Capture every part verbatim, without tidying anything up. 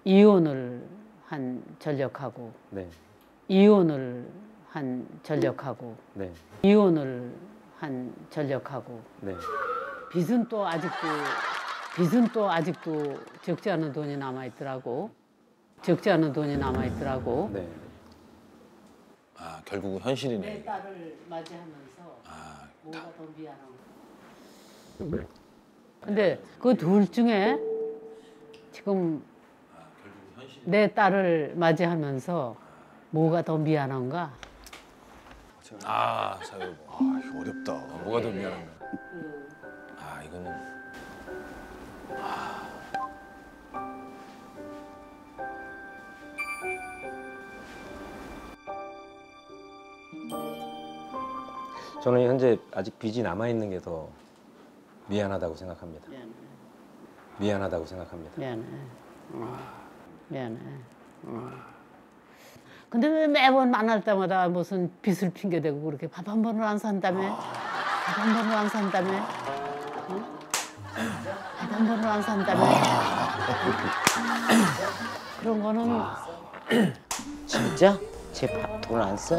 이혼을 한 전력하고 네. 이혼을 한 전력하고 네. 이혼을 한 전력하고 네. 빚은 또 아직도 빚은 또 아직도 적지 않은 돈이 남아 있더라고. 적지 않은 돈이 남아 있더라고. 네. 아 결국은 현실이네. 내 이게. 딸을 맞이하면서 아, 뭐가 더 미안한. 근데 그 둘 중에 지금 내 딸을 맞이하면서 뭐가 더 미안한가? 아 사회보. 아, 이거 어렵다. 아, 뭐가 더 미안한가? 아 이거는 저는 현재 아직 빚이 남아 있는 게 더 미안하다고 생각합니다. 미안해. 미안하다고 생각합니다. 미안해. 어. 미안해. 어. 근데 왜 매번 만날 때마다 무슨 빚을 핑계대고 그렇게 밥 한 번을 안 산다며? 밥 한 번을 안 산다며? 어? 밥 한 번을 안 산다며? 그런 거는 진짜? 제 돈 안 써?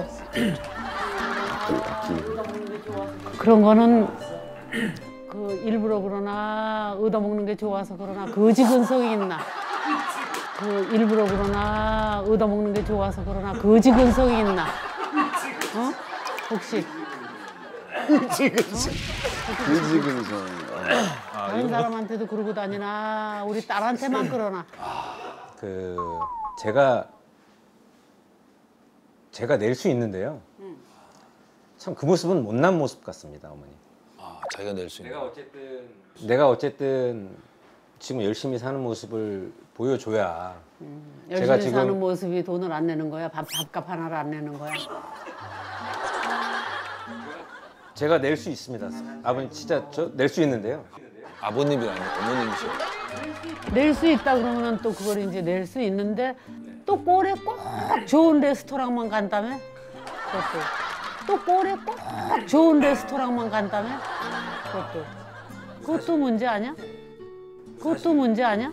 그런 거는 그 일부러 그러나 얻어먹는 게 좋아서 그러나 거지 근성이 있나? 그 일부러 그러나 얻어먹는 게 좋아서 그러나 거지 근성이 있나? 어? 혹시 의지근성. 의지근성. 다른 사람한테도 그러고 다니나 우리 딸한테만 그러나? 그 제가 제가 낼 수 있는데요. 참 그 모습은 못난 모습 같습니다, 어머니. 아 자기가 낼 수 있는. 어쨌든 내가 어쨌든 지금 열심히 사는 모습을 보여줘야 열심히 제가 지금- 사는 모습이 돈을 안 내는 거야? 밥, 밥값 하나를 안 내는 거야? 제가 낼 수 있습니다. 아버님 진짜 저 낼 수 있는데요. 아버님이 아니고 어머님이시죠. 낼 수 있다 그러면 또 그걸 이제 낼 수 있는데 또 꼴에 꼭 좋은 레스토랑만 간다며? 그것도. 또 꼴에 꼭 좋은 레스토랑만 간다며? 그것도. 그것도 문제 아니야? 그것도 문제 아니야?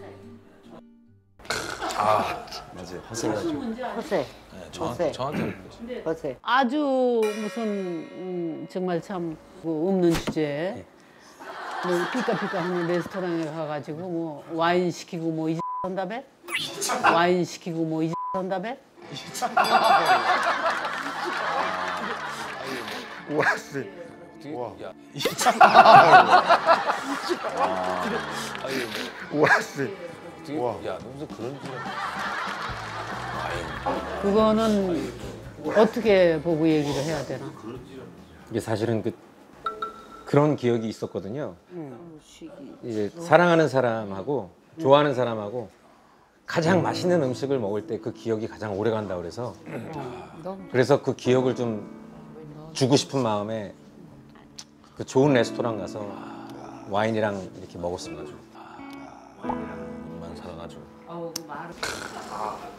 맞아요. 허세가 허세. 네, 정확, 허세. 정확히. 허세. 아주 무슨 음, 정말 참 그 없는 주제에 뭐 피카피카 하는 레스토랑에 가가지고 뭐 와인 시키고 뭐 이 한다며? 와인 시키고 뭐 이 한다며? 와, 쎄. 와. 야, 와, 쎄. 어떻게, 와. 야, 너 무슨 그런 소리. 그거는 어떻게 보고 얘기를 해야 되나? 이게 사실은 그 그런 기억이 있었거든요. 이제 사랑하는 사람하고 좋아하는 사람하고 가장 맛있는 음식을 먹을 때 그 기억이 가장 오래 간다 그래서 그래서 그 기억을 좀 주고 싶은 마음에 그 좋은 레스토랑 가서 와인이랑 이렇게 먹었습니다. 입만 살아가지고. 어우, 그 말을.